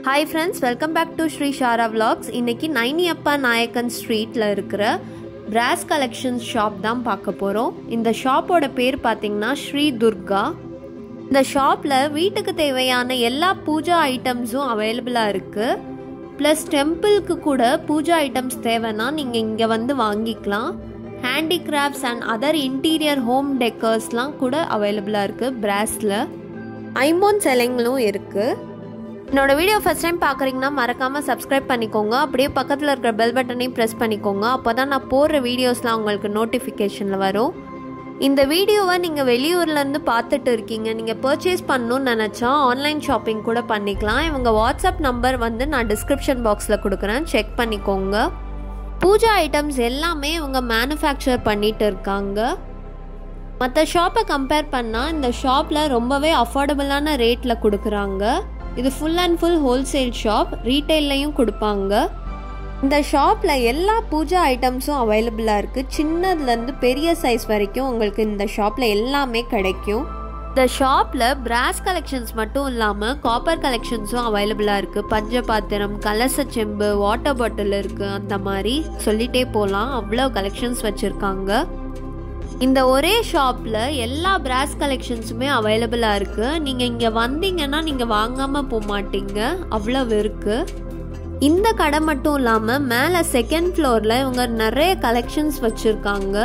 Hi friends, welcome back to sreesharavlogs. இன்னைக்கு Nyniappa Naicken streetல இருக்கிற brass collections shop தான் பார்க்க போறோம். இந்த ஷாப்போட பேர் பாத்தீங்கன்னா ஸ்ரீ துர்கா. இந்த ஷாப்ல வீட்டுக்கு தேவையான எல்லா பூஜா ஐட்டம்ஸும் அவைலபிளா இருக்கு. பிளஸ் டெம்பிளுக்கு கூட பூஜா ஐட்டம்ஸ் தேவைன்னா நீங்க இங்க வந்து வாங்கிக்கலாம். Handicrafts and other interior home decorsலாம் கூட அவைலபிளா இருக்கு brassல. ஐம்போன் செல்லிங்லும் இருக்கு. என்னோட வீடியோ ஃபர்ஸ்ட் டைம் பார்க்குறீங்கன்னா மறக்காமல் சப்ஸ்கிரைப் பண்ணிக்கோங்க. அப்படியே பக்கத்தில் இருக்கிற பெல் பட்டனையும் ப்ரெஸ் பண்ணிக்கோங்க. அப்போ தான் நான் போடுற வீடியோஸ்லாம் உங்களுக்கு நோட்டிஃபிகேஷனில் வரும். இந்த வீடியோவை நீங்கள் வெளியூர்லேருந்து பார்த்துட்டு இருக்கீங்க, நீங்கள் பர்ச்சேஸ் பண்ணணும்னு நினச்சா ஆன்லைன் ஷாப்பிங் கூட பண்ணிக்கலாம். இவங்க வாட்ஸ்அப் நம்பர் வந்து நான் டிஸ்கிரிப்ஷன் பாக்ஸில் கொடுக்குறேன், செக் பண்ணிக்கோங்க. பூஜா ஐட்டம்ஸ் எல்லாமே இவங்க மேனுஃபேக்சர் பண்ணிட்டு இருக்காங்க. மற்ற ஷாப்பை கம்பேர் பண்ணால் இந்த ஷாப்பில் ரொம்பவே அஃபோர்டபுளான ரேட்டில் கொடுக்குறாங்க. இது full and full wholesale shop, ரீட்டைல்லையும் கொடுப்பாங்க. இந்த ஷாப்பில் எல்லா பூஜா ஐட்டம்ஸும் அவைலபிளாக இருக்குது. சின்னதுலேருந்து பெரிய சைஸ் வரைக்கும் உங்களுக்கு இந்த ஷாப்பில் எல்லாமே கிடைக்கும். இந்த ஷாப்பில் பிராஸ் கலெக்ஷன்ஸ் மட்டும் இல்லாமல் காப்பர் கலெக்ஷன்ஸும் அவைலபிளாக இருக்குது. பஞ்சபாத்திரம், கலச செம்பு, வாட்டர் பாட்டில் இருக்குது. அந்த மாதிரி சொல்லிகிட்டே போகலாம், அவ்வளோ கலெக்ஷன்ஸ் வச்சுருக்காங்க. இந்த ஒரே ஷாப்பில் எல்லா பிராஸ் கலெக்ஷன்ஸுமே அவைலபிளாக இருக்குது. நீங்கள் இங்கே வந்தீங்கன்னா நீங்கள் வாங்காமல் போக மாட்டீங்க, அவ்வளவு இருக்குது. இந்த கடை மட்டும் இல்லாமல் மேலே செகண்ட் ஃப்ளோரில் இவங்க நிறைய கலெக்ஷன்ஸ் வச்சுருக்காங்க.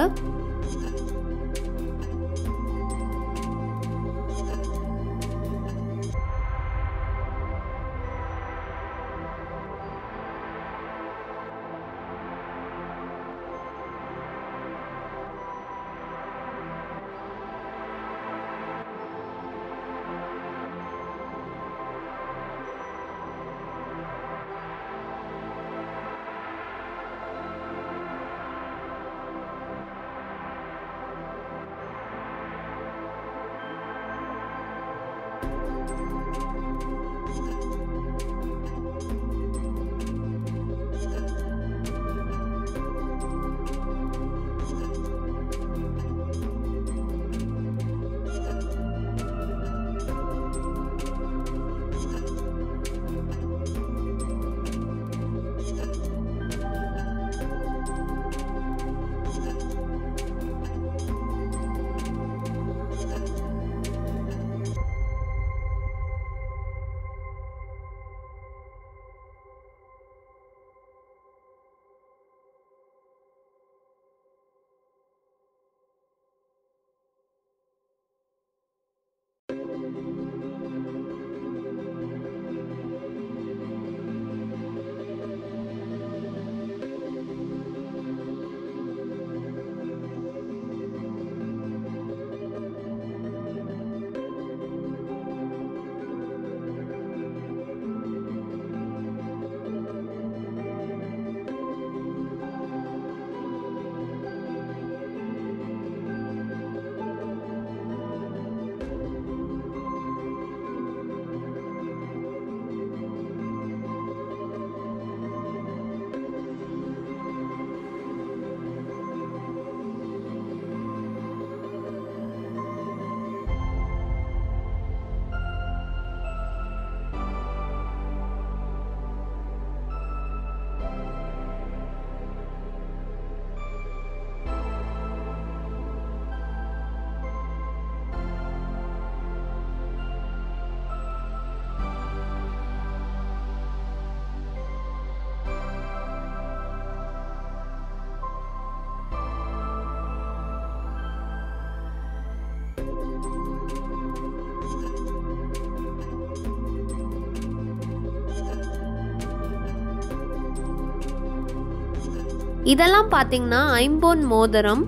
இதெல்லாம் பார்த்தீங்கன்னா ஐம்போன் மோதிரம்.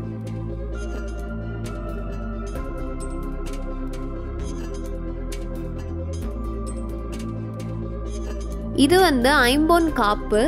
இது வந்து ஐம்போன் காப்பு.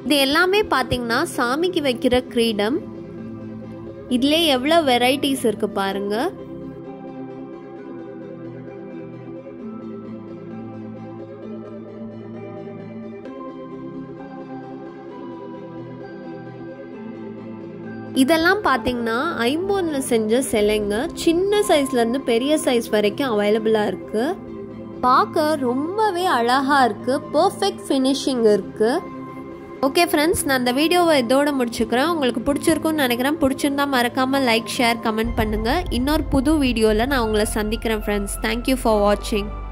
இது எல்லாமே பார்த்தீங்கன்னா சாமிக்கு வைக்கிற கிரீடம். இதிலே எவ்வளோ வெரைட்டிஸ் இருக்கு பாருங்க. இதெல்லாம் பார்த்தீங்கன்னா ஐம்பொன்னில் செஞ்ச சிலைங்க. சின்ன சைஸ்லேருந்து பெரிய சைஸ் வரைக்கும் அவைலபிளாக இருக்குது. பார்க்க ரொம்பவே அழகாக இருக்குது. பர்ஃபெக்ட் ஃபினிஷிங் இருக்குது. ஓகே ஃப்ரெண்ட்ஸ், நான் அந்த வீடியோவை இதோட முடிச்சுக்கிறேன். உங்களுக்கு பிடிச்சிருக்குன்னு நினைக்கிறேன். பிடிச்சிருந்தா மறக்காமல் லைக், ஷேர், கமெண்ட் பண்ணுங்கள். இன்னொரு புது வீடியோவில் நான் உங்களை சந்திக்கிறேன் ஃப்ரெண்ட்ஸ். தேங்க்யூ ஃபார் வாட்சிங்.